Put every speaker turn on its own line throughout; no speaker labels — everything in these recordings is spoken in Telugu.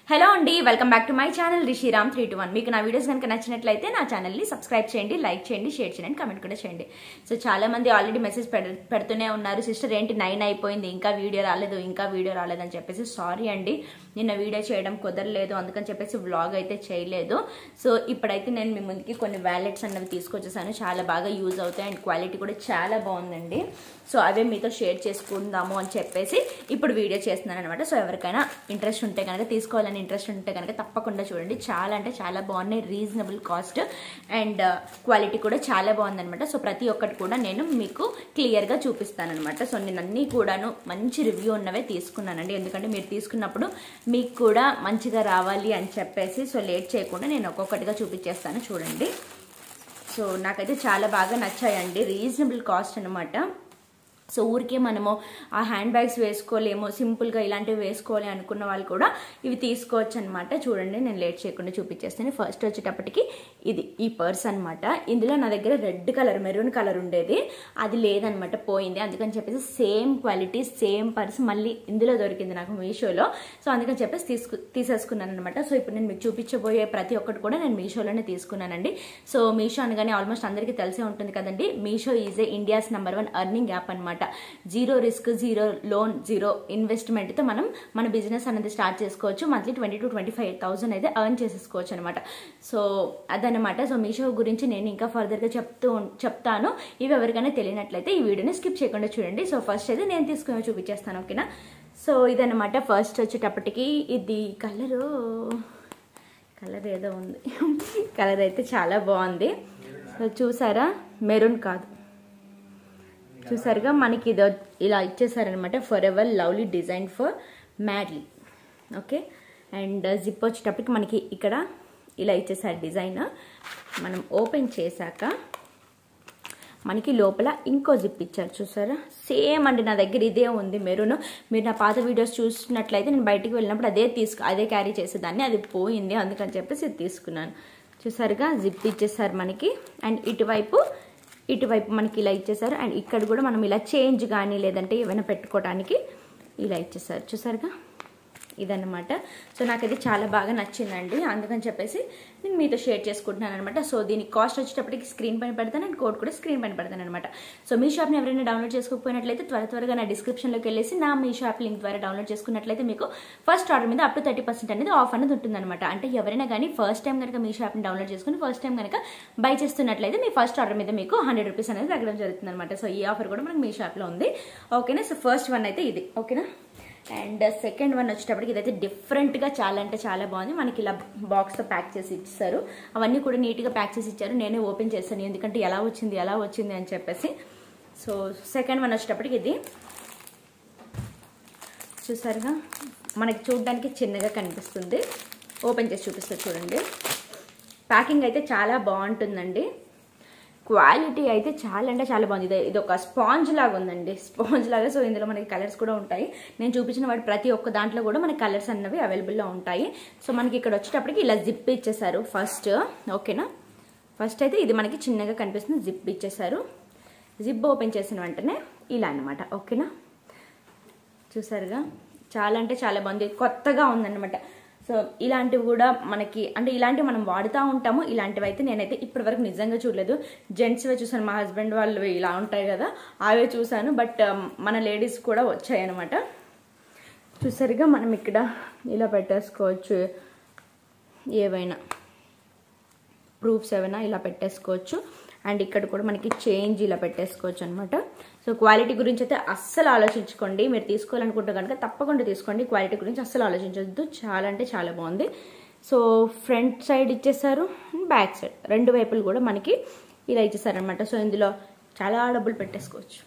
హలో అండి, welcome back to my channel Rishiram 321. మీకు నా వీడియోస్ కనుక నచ్చినట్లయితే నా ఛానల్ని సబ్స్క్రైబ్ చేయండి, లైక్ చేయండి, షేర్ చేయండి, కమెంట్ కూడా చేయండి. సో చాలా మంది ఆల్రెడీ మెసేజ్ పెడుతూనే ఉన్నారు, సిస్టర్ ఏంటి 9 అయిపోయింది ఇంకా వీడియో రాలేదు అని చెప్పేసి. సారీ అండి, నిన్న వీడియో చేయడం కుదరలేదు, అందుకని చెప్పేసి వ్లాగ్ అయితే చేయలేదు. సో ఇప్పుడైతే నేను మీ ముందుకి కొన్ని వ్యాలెట్స్ అన్నవి తీసుకొచ్చేసాను, చాలా బాగా యూజ్ అవుతాయి అండ్ క్వాలిటీ కూడా చాలా బాగుందండి. సో అవే మీతో షేర్ చేసుకుందాము అని చెప్పేసి ఇప్పుడు వీడియో చేస్తున్నాను అనమాట. సో ఎవరికైనా ఇంట్రెస్ట్ ఉంటే కనుక, తీసుకోవాలని ఇంట్రెస్ట్ ఉంటే కనుక తప్పకుండా చూడండి. చాలా అంటే చాలా బాగున్నాయి, రీజనబుల్ కాస్ట్ అండ్ క్వాలిటీ కూడా చాలా బాగుందనమాట. సో ప్రతి ఒక్కటి కూడా నేను మీకు క్లియర్గా చూపిస్తాను అనమాట. సో నేను అన్నీ కూడాను మంచి రివ్యూ ఉన్నవే తీసుకున్నానండి, ఎందుకంటే మీరు తీసుకున్నప్పుడు మీకు కూడా మంచిగా రావాలి అని చెప్పేసి. సో లేట్ చేయకుండా నేను ఒక్కొక్కటిగా చూపించేస్తాను, చూడండి. సో నాకైతే చాలా బాగా నచ్చాయండి, రీజనబుల్ కాస్ట్ అనమాట. సో ఊరికే మనము ఆ హ్యాండ్ బ్యాగ్స్ వేసుకోలేము, సింపుల్గా ఇలాంటివి వేసుకోవాలి అనుకున్న వాళ్ళు కూడా ఇవి తీసుకోవచ్చు అనమాట. చూడండి, నేను లేట్ చేయకుండా చూపించేస్తాను. ఫస్ట్ వచ్చేటప్పటికి ఇది ఈ పర్స్ అనమాట. ఇందులో నా దగ్గర రెడ్ కలర్, మెరూన్ కలర్ ఉండేది, అది లేదనమాట, పోయింది. అందుకని చెప్పేసి సేమ్ క్వాలిటీ సేమ్ పర్స్ మళ్ళీ ఇందులో దొరికింది నాకు మీషోలో. సో అందుకని చెప్పేసి తీసేసుకున్నాను అనమాట. సో ఇప్పుడు నేను మీకు చూపించబోయే ప్రతి ఒక్కటి కూడా నేను మీషోలోనే తీసుకున్నానండి. సో మీషో అనగానే ఆల్మోస్ట్ అందరికీ తెలిసే ఉంటుంది కదండి, Meesho is a India's #1 earning app అనమాట. Zero risk, zero loan, zero investment తో మనం మన బిజినెస్ అనేది స్టార్ట్ చేసుకోవచ్చు. మంత్లీ 20,000 to 25,000 అయితే ఎర్న్ చేసేసుకోవచ్చు అనమాట. సో అదనమాట. సో మీషో గురించి నేను ఇంకా ఫర్దర్ గా చెప్తాను. ఇవి ఎవరికైనా తెలియనట్లయితే ఈ వీడియోని స్కిప్ చేయకుండా చూడండి. సో ఫస్ట్ అయితే నేను తీసుకుని చూపించేస్తాను, ఓకేనా. సో ఇదనమాట. ఫస్ట్ వచ్చేటప్పటికి ఇది కలర్ ఏదో ఉంది, కలర్ అయితే చాలా బాగుంది. సో చూసారా, మెరూన్ కాదు, చూసారుగా మనకి ఇది ఇలా ఇచ్చేసారనమాట. Forever lovely design for madly, okay. And zip వచ్చేటప్పటికి మనకి ఇక్కడ ఇలా ఇచ్చేసారు డిజైన్. మనం ఓపెన్ చేశాక మనకి లోపల ఇంకో జిప్ ఇచ్చారు, చూసారా. సేమ్ అండి, నా దగ్గర ఇదే ఉంది మెరూన్. మీరు నా పాత వీడియోస్ చూసినట్లయితే నేను బయటికి వెళ్ళినప్పుడు అదే క్యారీ చేసేదాన్ని, అది పోయింది, అందుకని చెప్పేసి ఇది తీసుకున్నాను. చూసారుగా, జిప్ ఇచ్చేసారు మనకి. అండ్ ఇటువైపు మనకి ఇలా ఇచ్చేసారు. అండ్ ఇక్కడ కూడా మనం ఇలా చేంజ్ కానీ లేదంటే ఏమైనా పెట్టుకోవడానికి ఇలా ఇచ్చేసారు, చూసారుగా. ఇదన్నమాట. సో నాకైతే చాలా బాగా నచ్చిందండి, అందుకని చెప్పేసి నేను మీతో షేర్ చేసుకుంటున్నాను అనమాట. సో దీని కాస్ట్ వచ్చేటప్పటికి స్క్రీన్ పైన పెడతాను అండ్ కోడ్ కూడా స్క్రీన్ పైన పెడతాను అనమాట. సో మీ షాప్ని ఎవరైనా డౌన్లోడ్ చేసుకోకపోయినట్లయితే త్వరగా నా డిస్క్రిప్షన్లోకి వెళ్ళేసి నా మీ షాప్ లింక్ ద్వారా డౌన్లోడ్ చేసుకున్నట్లయితే మీకు ఫస్ట్ ఆర్డర్ మీద అప్ టు 30% అనేది ఆఫ్ అనేది ఉంటుందన్నమాట. అంటే ఎవరైనా కానీ ఫస్ట్ టైం కనుక మీ షాప్ని డౌన్లోడ్ చేసుకుని ఫస్ట్ టైం కనుక బై చేస్తున్నట్లయితే మీ ఫస్ట్ ఆర్డర్ మీద మీకు 100 రూపీస్ అనేది తగ్గడం జరుగుతుంది అనమాట. సో ఈ ఆఫర్ కూడా మనకి మీ షాప్లో ఉంది, ఓకేనా. సో ఫస్ట్ వన్ అయితే ఇది, ఓకేనా. అండ్ సెకండ్ వన్ వచ్చేటప్పటికి ఇదైతే డిఫరెంట్గా చాలా అంటే చాలా బాగుంది. మనకి ఇలా బాక్స్తో ప్యాక్ చేసి ఇచ్చారు, అవన్నీ కూడా నీట్గా ప్యాక్ చేసి ఇచ్చారు. నేనే ఓపెన్ చేస్తాను, ఎందుకంటే ఎలా వచ్చింది అని చెప్పేసి. సో సెకండ్ వన్ వచ్చేటప్పటికి ఇది చూసారుగా, మనకి చూడడానికి చిన్నగా కనిపిస్తుంది, ఓపెన్ చేసి చూపిస్తుంది చూడండి. ప్యాకింగ్ అయితే చాలా బాగుంటుందండి, క్వాలిటీ అయితే చాలా అంటే చాలా బాగుంది. ఇది ఒక స్పాంజ్ లాగా ఉందండి, స్పాంజ్ లాగా. సో ఇందులో మనకి కలర్స్ కూడా ఉంటాయి, నేను చూపించిన వాటి ప్రతి ఒక్క దాంట్లో కూడా మనకి కలర్స్ అన్నవి అవైలబుల్లో ఉంటాయి. సో మనకి ఇక్కడ వచ్చేటప్పటికి ఇలా జిప్ ఇచ్చేసారు ఫస్ట్, ఓకేనా. ఫస్ట్ అయితే ఇది మనకి చిన్నగా కనిపిస్తుంది, జిప్ ఇచ్చేసారు. జిప్ ఓపెన్ చేసిన వెంటనే ఇలా అనమాట, ఓకేనా. చూసారుగా, చాలా అంటే చాలా బాగుంది, కొత్తగా ఉందన్నమాట. సో ఇలాంటివి కూడా మనకి అంటే ఇలాంటివి మనం వాడుతూ ఉంటాము, ఇలాంటివి అయితే నేనైతే ఇప్పటివరకు నిజంగా చూడలేదు. జెంట్స్వే చూసాను, మా హస్బెండ్ వాళ్ళు ఇలా ఉంటాయి కదా అవే చూసాను, బట్ మన లేడీస్ కూడా వచ్చాయి అనమాట. చూసారుగా, మనం ఇక్కడ ఇలా పెట్టేసుకోవచ్చు, ఏవైనా ప్రూఫ్స్ ఏవైనా ఇలా పెట్టేసుకోవచ్చు. అండ్ ఇక్కడ కూడా మనకి చేంజ్ ఇలా పెట్టేసుకోవచ్చు అనమాట. సో క్వాలిటీ గురించి అయితే అస్సలు ఆలోచించుకోండి, మీరు తీసుకోవాలనుకుంటే కనుక తప్పకుండా తీసుకోండి. క్వాలిటీ గురించి అస్సలు ఆలోచించొద్దు, చాలా అంటే చాలా బాగుంది. సో ఫ్రంట్ సైడ్ ఇచ్చేసారు, బ్యాక్ సైడ్ రెండు వైపులు కూడా మనకి ఇలా ఇచ్చేసారనమాట. సో ఇందులో చాలా డబ్బులు పెట్టేసుకోవచ్చు.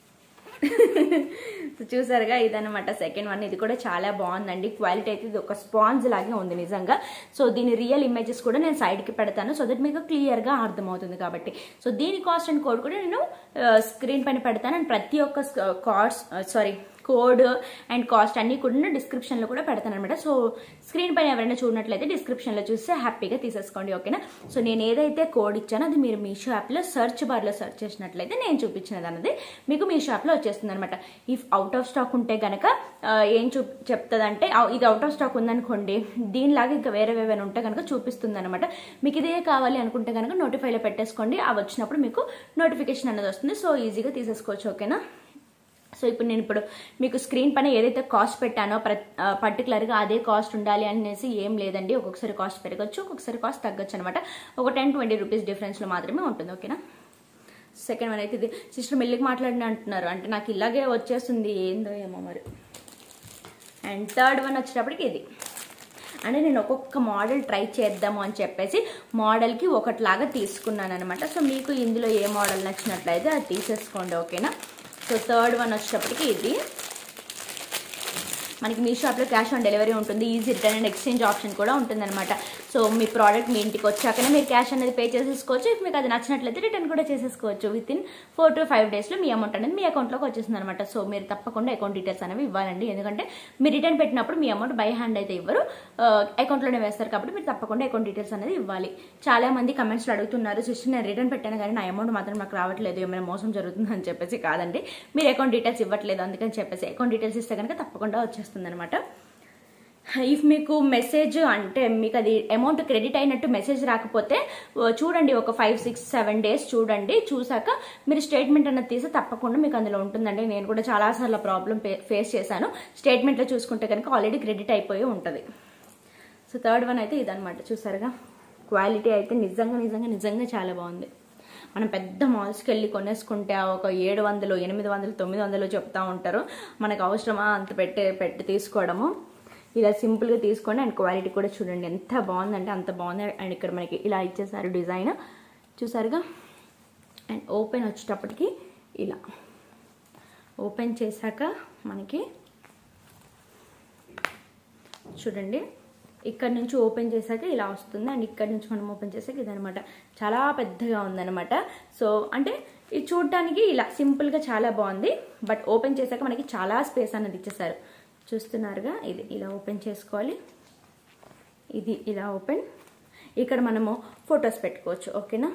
చూసారుగా, ఇదనమాట సెకండ్ వన్. ఇది కూడా చాలా బాగుందండి, క్వాలిటీ అయితే ఇది ఒక స్పాంజ్ లాగే ఉంది నిజంగా. సో దీని రియల్ ఇమేజెస్ కూడా నేను సైడ్కి పెడతాను, సో దట్ మీకు క్లియర్గా అర్థమవుతుంది కాబట్టి. సో దీని కాస్ట్ అండ్ కోడ్ కూడా నేను స్క్రీన్ పైన పెడతాను. అండ్ ప్రతి ఒక్క కోడ్ అండ్ కాస్ట్ అన్ని కూడా డిస్క్రిప్షన్లో కూడా పెడతాను అనమాట. సో స్క్రీన్ పైన ఎవరైనా చూడనట్లయితే డిస్క్రిప్షన్లో చూస్తే హ్యాపీగా తీసేసుకోండి, ఓకేనా. సో నేను ఏదైతే కోడ్ ఇచ్చానో అది మీరు మీషో యాప్లో సెర్చ్ బార్లో సెర్చ్ చేసినట్లయితే నేను చూపించినది అన్నది మీకు మీషో యాప్లో వచ్చేస్తుంది అనమాట. ఇఫ్ అవుట్ ఆఫ్ స్టాక్ ఉంటే కనుక ఏం చెప్తుందంటే ఇది అవుట్ ఆఫ్ స్టాక్ ఉందనుకోండి, దీనిలాగా ఇంకా వేరే ఏమైనా ఉంటే కనుక చూపిస్తుంది అనమాట. మీకు ఇదే కావాలి అనుకుంటే కనుక నోటిఫైలో పెట్టేసుకోండి, అవి వచ్చినప్పుడు మీకు నోటిఫికేషన్ అనేది వస్తుంది. సో ఈజీగా తీసేసుకోవచ్చు, ఓకేనా. సో ఇప్పుడు నేను మీకు స్క్రీన్ పైన ఏదైతే కాస్ట్ పెట్టానో పర్టికులర్గా అదే కాస్ట్ ఉండాలి అనేసి ఏం లేదండి. ఒక్కొక్కసారి కాస్ట్ పెరగచ్చు, ఒక్కొక్కసారి కాస్ట్ తగ్గచ్చు అనమాట. ఒక 10-20 రూపీస్ డిఫరెన్స్లో మాత్రమే ఉంటుంది, ఓకేనా. సెకండ్ వన్ అయితే ఇది సిస్టర్ మెల్లికి మాట్లాడిన అంటున్నారు, అంటే నాకు ఇలాగే వచ్చేస్తుంది ఏందో ఏమో మరి. అండ్ థర్డ్ వన్ వచ్చేటప్పటికి ఇది, అంటే నేను ఒక్కొక్క మోడల్ ట్రై చేద్దాము అని చెప్పేసి మోడల్కి ఒకటిలాగా తీసుకున్నాను అనమాట. సో మీకు ఇందులో ఏ మోడల్ నచ్చినట్లయితే అది తీసేసుకోండి, ఓకేనా. సో థర్డ్ వన్ వచ్చేటప్పటికి ఇది మనకి మీ షాప్లో క్యాష్ ఆన్ డెలివరీ ఉంటుంది, easy return and exchange option కూడా ఉంటుందన్నమాట. సో మీ ప్రోడక్ట్ మీ ఇంటికి వచ్చాకనే మీరు క్యాష్ అనేది పే చేసేసుకోవచ్చు. ఇఫ్ మీకు అది నచ్చినట్లయితే రిటర్న్ కూడా చేసేసుకోవచ్చు. వితిన్ 4 to 5 డేస్లో మీ అమౌంట్ అనేది మీ అకౌంట్లోకి వచ్చేస్తుంది అనమాట. సో మీరు తప్పకుండా అకౌంట్ డీటెయిల్స్ అనేవి ఇవ్వాలండి, ఎందుకంటే మీరు రిటర్న్ పెట్టినప్పుడు మీ అమౌంట్ బై హ్యాండ్ అయితే ఇవ్వరు, అకౌంట్లోనే వేస్తారు. కాబట్టి మీరు తప్పకుండా అకౌంట్ డీటెయిల్స్ అనేది ఇవ్వాలి. చాలా మంది కమెంట్స్లో అడుగుతున్నారు, సిస్టర్ నేను రిటర్న్ పెట్టాను కానీ నా అమౌంట్ మాత్రం నాకు రావట్లేదు, ఏమైనా మోసం జరుగుతుందని చెప్పేసి. కాదండి, మీరు అకౌంట్ డీటెయిల్స్ ఇవ్వట్లేదు అందుకని చెప్పేసి అకౌంట్ డీటెయిల్స్ ఇస్తే కనుక తప్పకుండా వచ్చేస్తుంది అనమాట. ఇఫ్ మీకు మెసేజ్ అంటే మీకు అది అమౌంట్ క్రెడిట్ అయినట్టు మెసేజ్ రాకపోతే చూడండి, ఒక 5, 6, 7 డేస్ చూడండి. చూసాక మీరు స్టేట్మెంట్ అన్నది తీసి తప్పకుండా మీకు అందులో ఉంటుందండి. నేను కూడా చాలాసార్లు ప్రాబ్లం ఫేస్ చేశాను. స్టేట్మెంట్లో చూసుకుంటే కనుక ఆల్రెడీ క్రెడిట్ అయిపోయి ఉంటుంది. సో థర్డ్ వన్ అయితే ఇదనమాట. చూసారుగా, క్వాలిటీ అయితే నిజంగా చాలా బాగుంది. మనం పెద్ద మాల్స్కి వెళ్ళి కొనేసుకుంటే ఒక 700, 800, 900 చెప్తా ఉంటారు. మనకు అవసరమా అంత పెట్టి తీసుకోవడము. ఇలా సింపుల్గా తీసుకోండి. అండ్ క్వాలిటీ కూడా చూడండి ఎంత బాగుందంటే అంత బాగుంది. అండ్ ఇక్కడ మనకి ఇలా ఇచ్చేసారు డిజైన్, చూసారుగా. అండ్ ఓపెన్ వచ్చేటప్పటికి ఇలా ఓపెన్ చేశాక మనకి చూడండి, ఇక్కడ నుంచి ఓపెన్ చేశాక ఇలా వస్తుంది. అండ్ ఇక్కడ నుంచి మనం ఓపెన్ చేసాక ఇదనమాట. చాలా పెద్దగా ఉందన్నమాట. సో అంటే ఇది చూడటానికి ఇలా సింపుల్గా చాలా బాగుంది, బట్ ఓపెన్ చేశాక మనకి చాలా స్పేస్ అన్నది ఇచ్చేసారు. చూస్తున్నారుగా, ఇది ఇలా ఓపెన్ చేసుకోవాలి. ఇది ఇలా ఓపెన్, ఇక్కడ మనము ఫొటోస్ పెట్టుకోవచ్చు, ఓకేనా.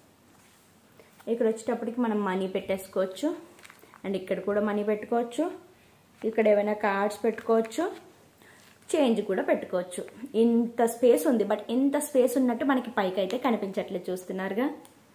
ఇక్కడ వచ్చేటప్పటికి మనం మనీ పెట్టేసుకోవచ్చు. అండ్ ఇక్కడ కూడా మనీ పెట్టుకోవచ్చు. ఇక్కడ ఏమైనా కార్డ్స్ పెట్టుకోవచ్చు, చేంజ్ కూడా పెట్టుకోవచ్చు. ఇంత స్పేస్ ఉంది, బట్ ఇంత స్పేస్ ఉన్నట్టు మనకి పైకి అయితే కనిపించట్లేదు. చూస్తున్నారుగా,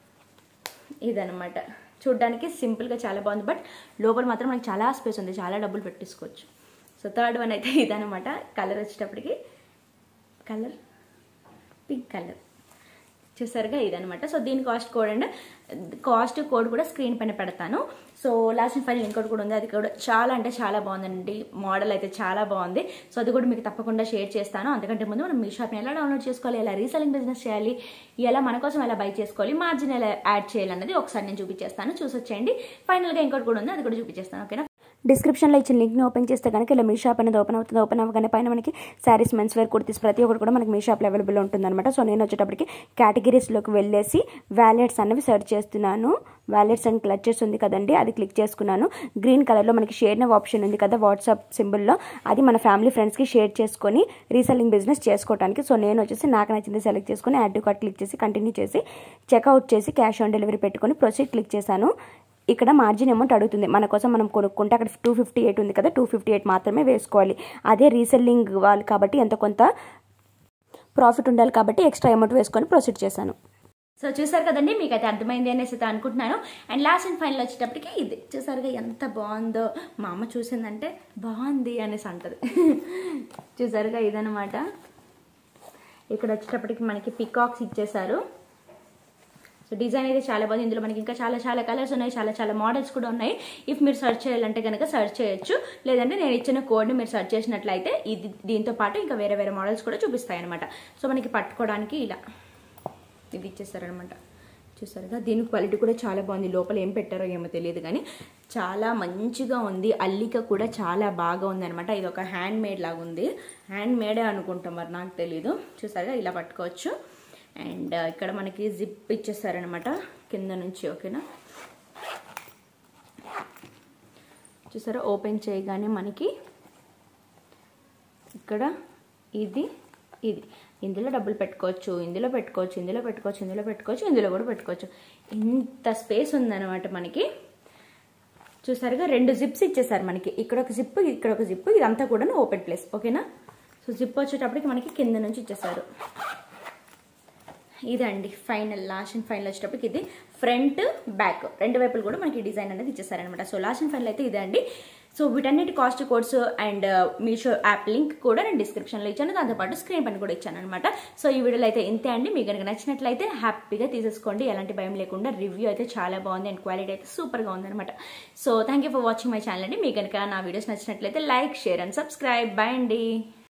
ఇదనమాట. చూడడానికి సింపుల్గా చాలా బాగుంది, బట్ లోపల మాత్రం మనకి చాలా స్పేస్ ఉంది, చాలా డబ్బులు పెట్టేసుకోవచ్చు. సో థర్డ్ వన్ అయితే ఇదనమాట. కలర్ వచ్చేటప్పటికి కలర్ పింక్ కలర్, చూసారుగా, ఇదనమాట. సో దీని కాస్ట్ కోడ్ కూడా స్క్రీన్ పైన పెడతాను. సో లాస్ట్ అండ్ ఫైనల్ ఇంకోటి కూడా ఉంది, అది కూడా చాలా అంటే చాలా బాగుందండి. మోడల్ అయితే చాలా బాగుంది. సో అది కూడా మీకు తప్పకుండా షేర్ చేస్తాను. అంతకంటే ముందు మనం మీ షాప్ని ఎలా డౌన్లోడ్ చేసుకోవాలి, ఎలా రీసెల్లింగ్ బిజినెస్ చేయాలి, ఎలా మన కోసం ఎలా బై చేసుకోవాలి, మార్జిన్ ఎలా యాడ్ చేయాలన్నది ఒకసారి నేను చూపించేస్తాను, చూసొచ్చేయండి. ఫైనల్గా ఇంకోటి కూడా ఉంది, అది కూడా చూపించేస్తాను, ఓకేనా.
డిస్క్రిప్షన్లో ఇచ్చిన లింక్ని ఓపెన్ చేస్తే కనుక ఇలా మీ షాప్ అనేది ఓపెన్ అవుతుంది. ఓపెన్ అవ్వగానే పైన మనకి శారీస్, మెన్స్ వేర్, కుర్తీస్ ప్రతి ఒక్కటి కూడా మనకి మీ షాప్లో అవైలబుల్ ఉంటుందన్నమాట. సో నేను వచ్చేటప్పటికి కేటగిరీస్లోకి వెళ్ళేసి వ్యాలెట్స్ అనేవి సెర్చ్ చేస్తున్నాను. వ్యాలెట్స్ అండ్ క్లచెస్ ఉంది కదండి, అది క్లిక్ చేసుకున్నాను. గ్రీన్ కలర్లో మనకి షేర్ నవ్ ఆప్షన్ ఉంది కదా వాట్సాప్ సింబల్లో, అది మన ఫ్యామిలీ ఫ్రెండ్స్కి షేర్ చేసుకొని రీసెల్లింగ్ బిజినెస్ చేసుకోవడానికి. సో నేను వచ్చేసి నాకు నచ్చింది సెలెక్ట్ చేసుకొని యాడ్ టు కార్ట్ క్లిక్ చేసి కంటిన్యూ చేసి చెక్అవుట్ చేసి క్యాష్ ఆన్ డెలివరీ పెట్టుకొని ప్రొసీడ్ క్లిక్ చేశాను. ఇక్కడ మార్జిన్ అమౌంట్ అడుగుతుంది. మన కోసం మనం కొనుక్కుంటే అక్కడ 258 ఉంది కదా, 258 మాత్రమే వేసుకోవాలి. అదే రీసెల్లింగ్ వాళ్ళు కాబట్టి ఎంతో కొంత ప్రాఫిట్ ఉండాలి కాబట్టి ఎక్స్ట్రా అమౌంట్ వేసుకొని ప్రొసీడ్ చేశాను.
సో చూసారు కదండి, మీకైతే అర్థమైంది అనేసి అయితే అనుకుంటున్నాను. అండ్ లాస్ట్ అండ్ ఫైనల్ వచ్చేటప్పటికి ఇది చూసారుగా, ఎంత బాగుందో. మా అమ్మ చూసిందంటే బాగుంది అనేసి అంటది. చూసారుగా, ఇదనమాట. ఇక్కడ వచ్చేటప్పటికి మనకి పికాక్స్ ఇచ్చేసారు. సో డిజైన్ అయితే చాలా బాగుంది. ఇందులో మనకి ఇంకా చాలా కలర్స్ ఉన్నాయి, చాలా మోడల్స్ కూడా ఉన్నాయి. ఇఫ్ మీరు సర్చ్ చేయాలంటే కనుక సర్చ్ చేయొచ్చు, లేదంటే నేను ఇచ్చిన కోడ్ని మీరు సర్చ్ చేసినట్లయితే ఇది దీంతో పాటు ఇంకా వేరే మోడల్స్ కూడా చూపిస్తాయి అనమాట. సో మనకి పట్టుకోవడానికి ఇలా ఇది ఇచ్చేస్తారనమాట. చూసారుగా, దీని క్వాలిటీ కూడా చాలా బాగుంది. లోపల ఏం పెట్టారో ఏమో తెలియదు కానీ చాలా మంచిగా ఉంది. అల్లిక కూడా చాలా బాగా ఉంది అనమాట. ఇది ఒక హ్యాండ్ మేడ్ లాగా ఉంది, హ్యాండ్ మేడే అనుకుంటాం, మరి నాకు తెలీదు. చూసారుగా, ఇలా పట్టుకోవచ్చు. అండ్ ఇక్కడ మనకి జిప్ ఇచ్చేసారనమాట కింద నుంచి, ఓకేనా. చూసారా ఓపెన్ చేయగానే మనకి ఇక్కడ ఇది ఇందులో డబ్బులు పెట్టుకోవచ్చు, ఇందులో పెట్టుకోవచ్చు, ఇందులో పెట్టుకోవచ్చు, ఇందులో పెట్టుకోవచ్చు, ఇందులో కూడా పెట్టుకోవచ్చు. ఇంత స్పేస్ ఉందన్నమాట మనకి. చూసారుగా 2 జిప్స్ ఇచ్చేసారు మనకి. ఇక్కడ ఒక జిప్, ఇక్కడ ఒక జిప్, ఇదంతా కూడా ఓపెన్ ప్లేస్. ఓకేనా. సో జిప్ వచ్చేటప్పటికి మనకి కింద నుంచి ఇచ్చేసారు. ఇదండి ఫైనల్, లాస్ట్ అండ్ ఫైనల్ వచ్చేటప్పటికి ఇది ఫ్రంట్ బ్యాక్ 2 వైపులు కూడా మనకి డిజైన్ అనేది ఇచ్చేసారనమాట. సో లాస్ట్ అండ్ ఫైనల్ అయితే ఇదే అండి. సో వీటన్నిటి cost codes and Meesho app link కూడా నేను డిస్క్రిప్షన్లో ఇచ్చాను, దాంతోపాటు స్క్రీన్ పైన కూడా ఇచ్చాను అనమాట. సో ఈ వీడియోలో అయితే ఇంతే అండి. మీకు కనుక నచ్చినట్లయితే హ్యాపీగా తీసేసుకోండి, ఎలాంటి భయం లేకుండా. రివ్యూ అయితే చాలా బాగుంది అండ్ క్వాలిటీ అయితే సూపర్గా ఉందనమాట. So thank you for watching my channel అండి. మీకు కనుక నా వీడియోస్ నచ్చినట్లయితే like, share and subscribe. Bye అండి.